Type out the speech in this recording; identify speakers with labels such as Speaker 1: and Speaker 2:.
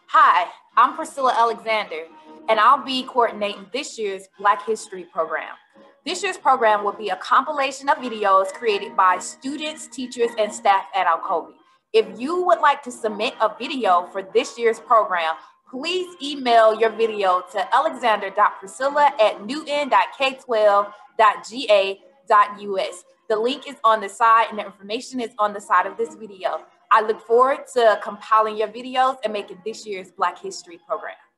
Speaker 1: Hi, I'm Priscilla Alexander, and I'll be coordinating this year's Black History program. This year's program will be a compilation of videos created by students, teachers, and staff at Alcovi. If you would like to submit a video for this year's program, please email your video to alexander.priscilla@newton.k12.ga.us. The link is on the side and the information is on the side of this video. I look forward to compiling your videos and making this year's Black History program.